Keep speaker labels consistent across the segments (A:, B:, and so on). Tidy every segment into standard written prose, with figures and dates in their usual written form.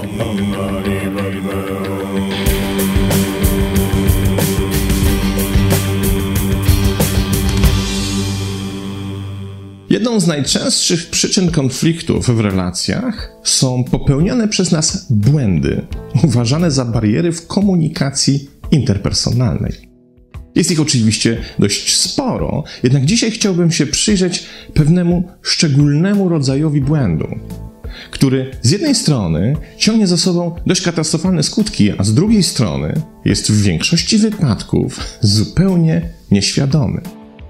A: Jedną z najczęstszych przyczyn konfliktów w relacjach są popełniane przez nas błędy, uważane za bariery w komunikacji interpersonalnej. Jest ich oczywiście dość sporo, jednak dzisiaj chciałbym się przyjrzeć pewnemu szczególnemu rodzajowi błędu, który z jednej strony ciągnie za sobą dość katastrofalne skutki, a z drugiej strony jest w większości wypadków zupełnie nieświadomy.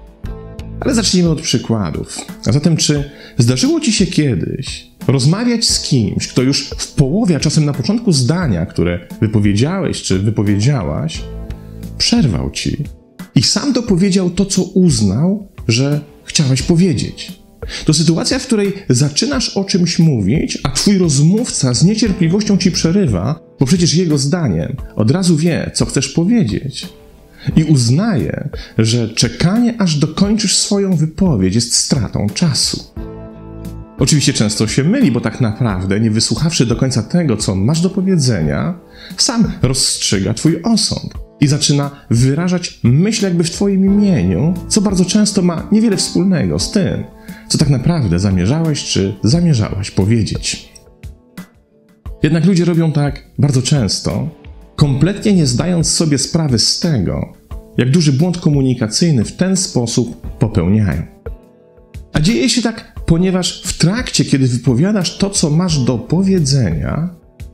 A: Ale zacznijmy od przykładów. A zatem, czy zdarzyło Ci się kiedyś rozmawiać z kimś, kto już w połowie, a czasem na początku zdania, które wypowiedziałeś czy wypowiedziałaś, przerwał Ci i sam dopowiedział to, co uznał, że chciałeś powiedzieć? To sytuacja, w której zaczynasz o czymś mówić, a Twój rozmówca z niecierpliwością Ci przerywa, bo przecież jego zdaniem od razu wie, co chcesz powiedzieć. I uznaje, że czekanie, aż dokończysz swoją wypowiedź, jest stratą czasu. Oczywiście często się myli, bo tak naprawdę, nie wysłuchawszy do końca tego, co masz do powiedzenia, sam rozstrzyga Twój osąd i zaczyna wyrażać myśl jakby w Twoim imieniu, co bardzo często ma niewiele wspólnego z tym, co tak naprawdę zamierzałeś czy zamierzałaś powiedzieć. Jednak ludzie robią tak bardzo często, kompletnie nie zdając sobie sprawy z tego, jak duży błąd komunikacyjny w ten sposób popełniają. A dzieje się tak, ponieważ w trakcie, kiedy wypowiadasz to, co masz do powiedzenia,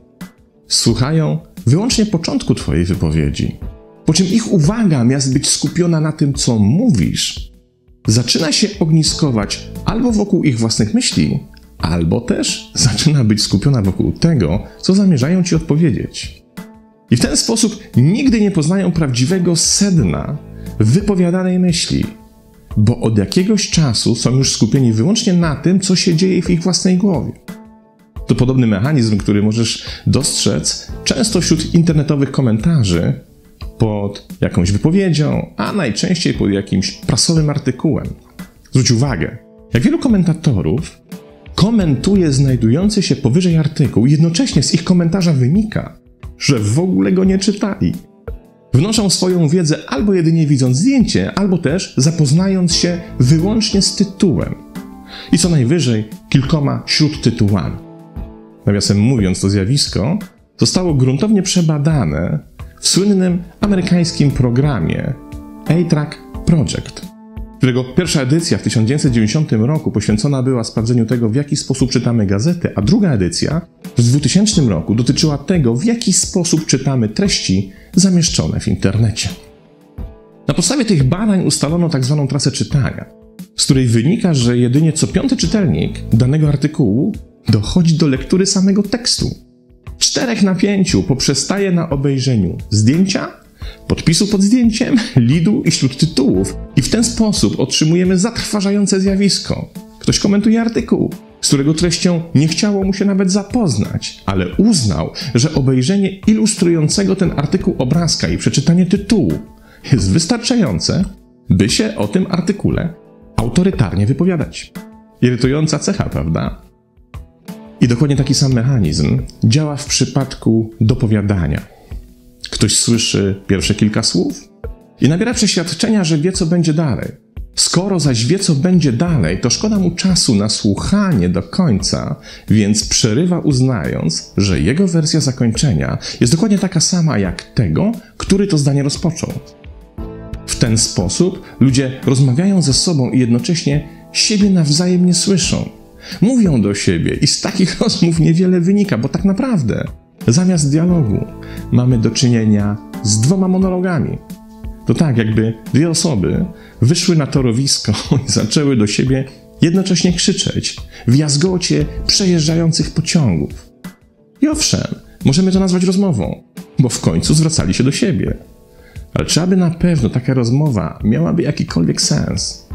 A: słuchają wyłącznie początku Twojej wypowiedzi, po czym ich uwaga, zamiast być skupiona na tym, co mówisz, zaczyna się ogniskować albo wokół ich własnych myśli, albo też zaczyna być skupiona wokół tego, co zamierzają Ci odpowiedzieć. I w ten sposób nigdy nie poznają prawdziwego sedna wypowiadanej myśli, bo od jakiegoś czasu są już skupieni wyłącznie na tym, co się dzieje w ich własnej głowie. To podobny mechanizm, który możesz dostrzec często wśród internetowych komentarzy pod jakąś wypowiedzią, a najczęściej pod jakimś prasowym artykułem. Zwróć uwagę, jak wielu komentatorów komentuje znajdujący się powyżej artykuł i jednocześnie z ich komentarza wynika, że w ogóle go nie czytali. Wnoszą swoją wiedzę albo jedynie widząc zdjęcie, albo też zapoznając się wyłącznie z tytułem. I co najwyżej kilkoma śródtytułami. Nawiasem mówiąc, to zjawisko zostało gruntownie przebadane w słynnym amerykańskim programie A-Track Project, którego pierwsza edycja w 1990 roku poświęcona była sprawdzeniu tego, w jaki sposób czytamy gazety, a druga edycja w 2000 roku dotyczyła tego, w jaki sposób czytamy treści zamieszczone w internecie. Na podstawie tych badań ustalono tzw. trasę czytania, z której wynika, że jedynie co 5. czytelnik danego artykułu dochodzi do lektury samego tekstu. 4 na 5 poprzestaje na obejrzeniu zdjęcia, podpisu pod zdjęciem, lidu i śródtytułów. I w ten sposób otrzymujemy zatrważające zjawisko. Ktoś komentuje artykuł, z którego treścią nie chciało mu się nawet zapoznać, ale uznał, że obejrzenie ilustrującego ten artykuł obrazka i przeczytanie tytułu jest wystarczające, by się o tym artykule autorytarnie wypowiadać. Irytująca cecha, prawda? I dokładnie taki sam mechanizm działa w przypadku dopowiadania. Ktoś słyszy pierwsze kilka słów i nabiera przeświadczenia, że wie, co będzie dalej. Skoro zaś wie, co będzie dalej, to szkoda mu czasu na słuchanie do końca, więc przerywa, uznając, że jego wersja zakończenia jest dokładnie taka sama jak tego, który to zdanie rozpoczął. W ten sposób ludzie rozmawiają ze sobą i jednocześnie siebie nawzajem nie słyszą. Mówią do siebie i z takich rozmów niewiele wynika, bo tak naprawdę zamiast dialogu mamy do czynienia z 2 monologami. To tak, jakby 2 osoby wyszły na torowisko i zaczęły do siebie jednocześnie krzyczeć w jazgocie przejeżdżających pociągów. I owszem, możemy to nazwać rozmową, bo w końcu zwracali się do siebie. Ale czy aby na pewno taka rozmowa miałaby jakikolwiek sens?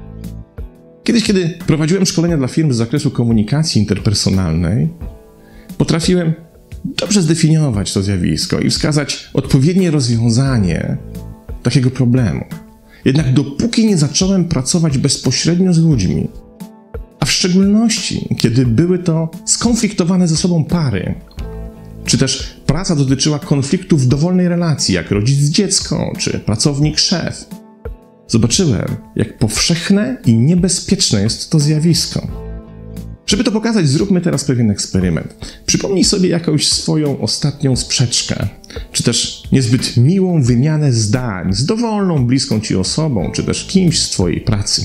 A: Kiedyś, kiedy prowadziłem szkolenia dla firm z zakresu komunikacji interpersonalnej, potrafiłem dobrze zdefiniować to zjawisko i wskazać odpowiednie rozwiązanie takiego problemu. Jednak dopóki nie zacząłem pracować bezpośrednio z ludźmi, a w szczególności kiedy były to skonfliktowane ze sobą pary, Czy też praca dotyczyła konfliktu w dowolnej relacji, jak rodzic-dziecko, czy pracownik-szef. Zobaczyłem, jak powszechne i niebezpieczne jest to zjawisko. Żeby to pokazać, zróbmy teraz pewien eksperyment. Przypomnij sobie jakąś swoją ostatnią sprzeczkę, czy też niezbyt miłą wymianę zdań z dowolną, bliską ci osobą, czy też kimś z twojej pracy.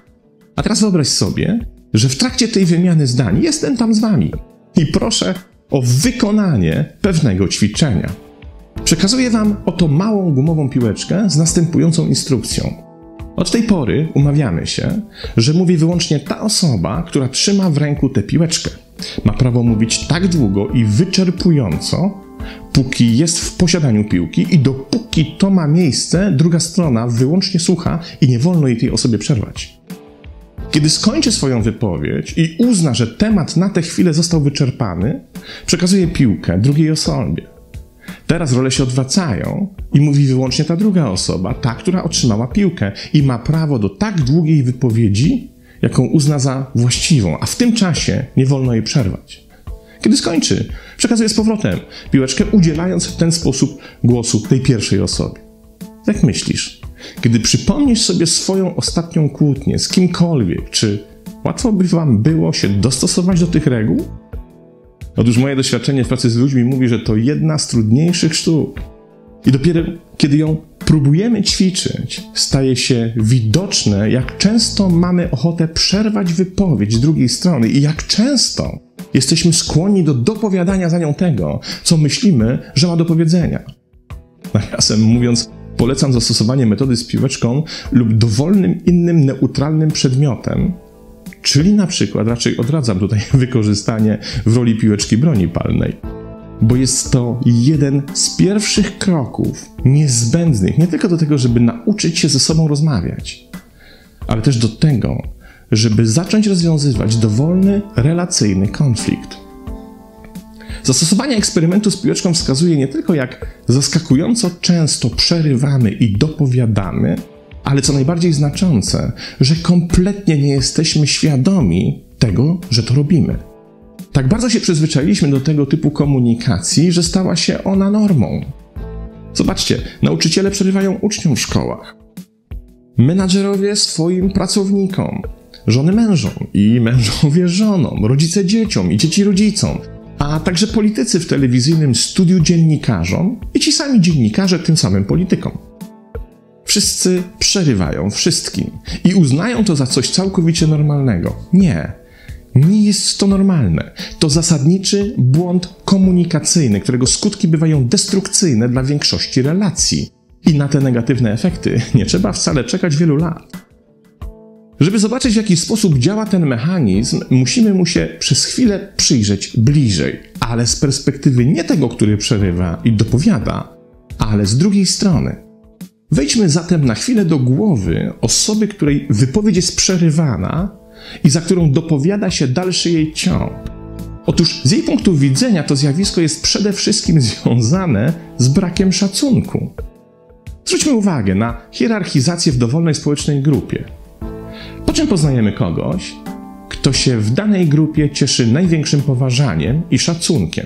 A: A teraz wyobraź sobie, że w trakcie tej wymiany zdań jestem tam z wami i proszę o wykonanie pewnego ćwiczenia. Przekazuję wam oto małą gumową piłeczkę z następującą instrukcją. Od tej pory umawiamy się, że mówi wyłącznie ta osoba, która trzyma w ręku tę piłeczkę. Ma prawo mówić tak długo i wyczerpująco, póki jest w posiadaniu piłki i dopóki to ma miejsce, druga strona wyłącznie słucha i nie wolno jej tej osobie przerwać. Kiedy skończy swoją wypowiedź i uzna, że temat na tę chwilę został wyczerpany, przekazuje piłkę drugiej osobie. Teraz role się odwracają i mówi wyłącznie ta druga osoba, ta, która otrzymała piłkę i ma prawo do tak długiej wypowiedzi, jaką uzna za właściwą, a w tym czasie nie wolno jej przerwać. Kiedy skończy, przekazuje z powrotem piłeczkę, udzielając w ten sposób głosu tej pierwszej osobie. Jak myślisz, kiedy przypomnisz sobie swoją ostatnią kłótnię z kimkolwiek, czy łatwo by wam było się dostosować do tych reguł? Otóż moje doświadczenie w pracy z ludźmi mówi, że to jedna z trudniejszych sztuk. I dopiero kiedy ją próbujemy ćwiczyć, staje się widoczne, jak często mamy ochotę przerwać wypowiedź drugiej strony i jak często jesteśmy skłonni do dopowiadania za nią tego, co myślimy, że ma do powiedzenia. Nawiasem mówiąc, polecam zastosowanie metody z piłeczką lub dowolnym innym neutralnym przedmiotem, czyli na przykład raczej odradzam tutaj wykorzystanie w roli piłeczki broni palnej, bo jest to jeden z pierwszych kroków niezbędnych nie tylko do tego, żeby nauczyć się ze sobą rozmawiać, ale też do tego, żeby zacząć rozwiązywać dowolny, relacyjny konflikt. Zastosowanie eksperymentu z piłeczką wskazuje nie tylko, jak zaskakująco często przerywamy i dopowiadamy, ale co najbardziej znaczące, że kompletnie nie jesteśmy świadomi tego, że to robimy. Tak bardzo się przyzwyczailiśmy do tego typu komunikacji, że stała się ona normą. Zobaczcie, nauczyciele przerywają uczniom w szkołach. Menadżerowie swoim pracownikom, żony mężom i mężowie żonom, rodzice dzieciom i dzieci rodzicom, a także politycy w telewizyjnym studiu dziennikarzom i ci sami dziennikarze tym samym politykom. Wszyscy przerywają wszystkim i uznają to za coś całkowicie normalnego. Nie jest to normalne. To zasadniczy błąd komunikacyjny, którego skutki bywają destrukcyjne dla większości relacji. I na te negatywne efekty nie trzeba wcale czekać wielu lat. Żeby zobaczyć, w jaki sposób działa ten mechanizm, musimy mu się przez chwilę przyjrzeć bliżej, ale z perspektywy nie tego, który przerywa i dopowiada, ale z drugiej strony. Wejdźmy zatem na chwilę do głowy osoby, której wypowiedź jest przerywana i za którą dopowiada się dalszy jej ciąg. Otóż z jej punktu widzenia to zjawisko jest przede wszystkim związane z brakiem szacunku. Zwróćmy uwagę na hierarchizację w dowolnej społecznej grupie. Po czym poznajemy kogoś, kto się w danej grupie cieszy największym poważaniem i szacunkiem?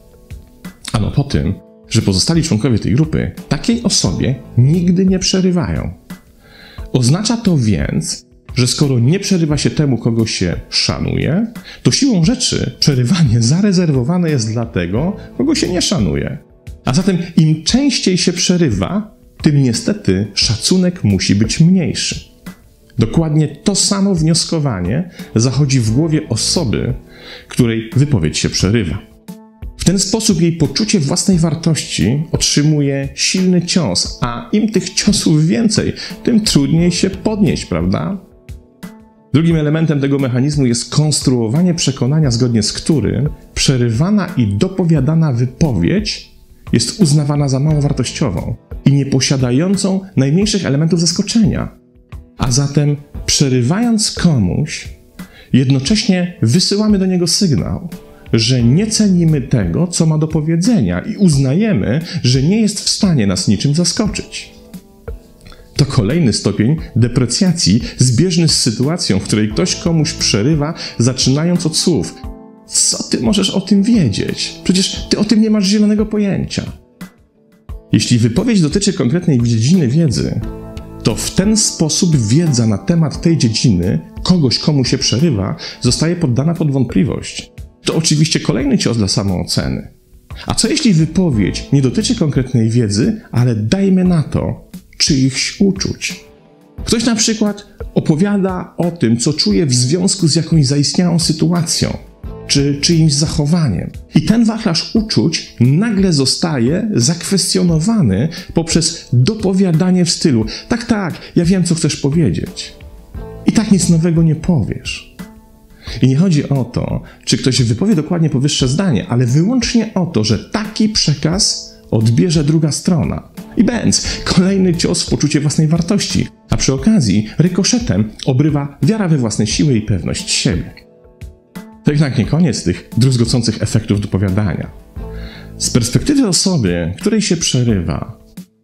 A: Ano po tym, że pozostali członkowie tej grupy takiej osobie nigdy nie przerywają. Oznacza to więc, że skoro nie przerywa się temu, kogo się szanuje, to siłą rzeczy przerywanie zarezerwowane jest dla tego, kogo się nie szanuje. A zatem im częściej się przerywa, tym niestety szacunek musi być mniejszy. Dokładnie to samo wnioskowanie zachodzi w głowie osoby, której wypowiedź się przerywa. W ten sposób jej poczucie własnej wartości otrzymuje silny cios, a im tych ciosów więcej, tym trudniej się podnieść, prawda? Drugim elementem tego mechanizmu jest konstruowanie przekonania, zgodnie z którym przerywana i dopowiadana wypowiedź jest uznawana za mało wartościową i nieposiadającą najmniejszych elementów zaskoczenia. A zatem przerywając komuś, jednocześnie wysyłamy do niego sygnał, że nie cenimy tego, co ma do powiedzenia i uznajemy, że nie jest w stanie nas niczym zaskoczyć. To kolejny stopień deprecjacji zbieżny z sytuacją, w której ktoś komuś przerywa, zaczynając od słów: Co ty możesz o tym wiedzieć? Przecież ty o tym nie masz zielonego pojęcia. Jeśli wypowiedź dotyczy konkretnej dziedziny wiedzy, to w ten sposób wiedza na temat tej dziedziny, kogoś, komu się przerywa, zostaje poddana pod wątpliwość. To oczywiście kolejny cios dla samooceny. A co jeśli wypowiedź nie dotyczy konkretnej wiedzy, ale dajmy na to czyichś uczuć? Ktoś na przykład opowiada o tym, co czuje w związku z jakąś zaistniałą sytuacją, czy czyimś zachowaniem. I ten wachlarz uczuć nagle zostaje zakwestionowany poprzez dopowiadanie w stylu: tak, ja wiem, co chcesz powiedzieć. I tak nic nowego nie powiesz. I nie chodzi o to, czy ktoś wypowie dokładnie powyższe zdanie, ale wyłącznie o to, że taki przekaz odbierze druga strona. I bęc, kolejny cios w poczucie własnej wartości, a przy okazji rykoszetem obrywa wiara we własne siły i pewność siebie. To jednak nie koniec tych druzgocących efektów dopowiadania. Z perspektywy osoby, której się przerywa,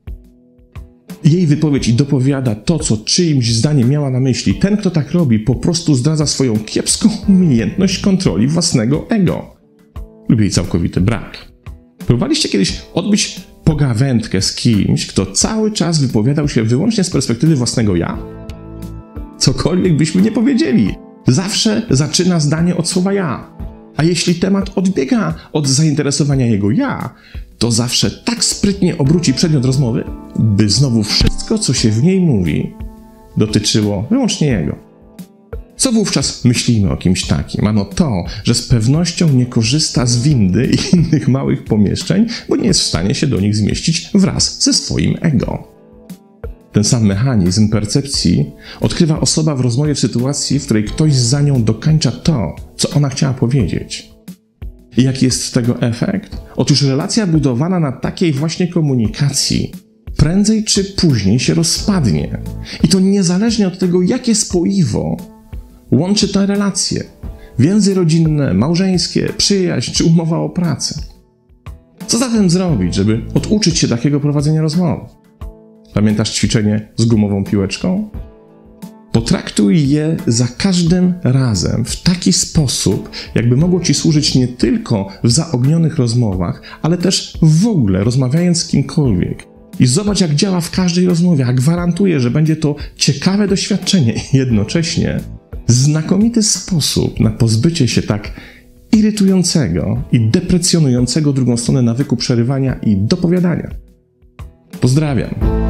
A: jej wypowiedź i dopowiada to, co czyimś zdaniem miała na myśli, ten, kto tak robi, po prostu zdradza swoją kiepską umiejętność kontroli własnego ego lub jej całkowity brak. Próbowaliście kiedyś odbyć pogawędkę z kimś, kto cały czas wypowiadał się wyłącznie z perspektywy własnego ja? Cokolwiek byśmy nie powiedzieli, zawsze zaczyna zdanie od słowa ja. A jeśli temat odbiega od zainteresowania jego ja, to zawsze tak sprytnie obróci przedmiot rozmowy, by znowu wszystko, co się w niej mówi, dotyczyło wyłącznie jego. Co wówczas myślimy o kimś takim? Ano to, że z pewnością nie korzysta z windy i innych małych pomieszczeń, bo nie jest w stanie się do nich zmieścić wraz ze swoim ego. Ten sam mechanizm percepcji odkrywa osoba w rozmowie w sytuacji, w której ktoś za nią dokańcza to, co ona chciała powiedzieć. I jaki jest tego efekt? Otóż relacja budowana na takiej właśnie komunikacji prędzej czy później się rozpadnie. I to niezależnie od tego, jakie spoiwo łączy tę relację. Więzy rodzinne, małżeńskie, przyjaźń czy umowa o pracę. Co zatem zrobić, żeby oduczyć się takiego prowadzenia rozmowy? Pamiętasz ćwiczenie z gumową piłeczką? Potraktuj je za każdym razem w taki sposób, jakby mogło ci służyć nie tylko w zaognionych rozmowach, ale też w ogóle rozmawiając z kimkolwiek. I zobacz, jak działa w każdej rozmowie, a gwarantuję, że będzie to ciekawe doświadczenie i jednocześnie znakomity sposób na pozbycie się tak irytującego i deprecjonującego drugą stronę nawyku przerywania i dopowiadania. Pozdrawiam.